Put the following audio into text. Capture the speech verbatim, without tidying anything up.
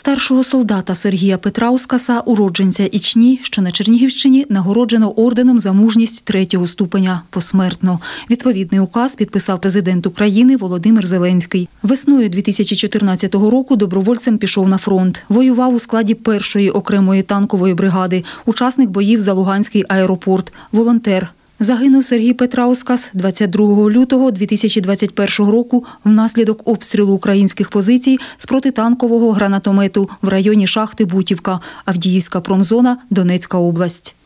Старшого солдата Сергія Петраускаса, уродженця Ічні, що на Чернігівщині, нагороджено орденом за мужність третього ступеня посмертно. Відповідний указ підписав президент України Володимир Зеленський. Весною дві тисячі чотирнадцятого року добровольцем пішов на фронт. Воював у складі першої окремої танкової бригади, учасник боїв за Луганський аеропорт, волонтер. Загинув Сергій Петраускас двадцять другого лютого дві тисячі двадцять першого року внаслідок обстрілу українських позицій з протитанкового гранатомету в районі шахти Бутівка, Авдіївська промзона, Донецька область.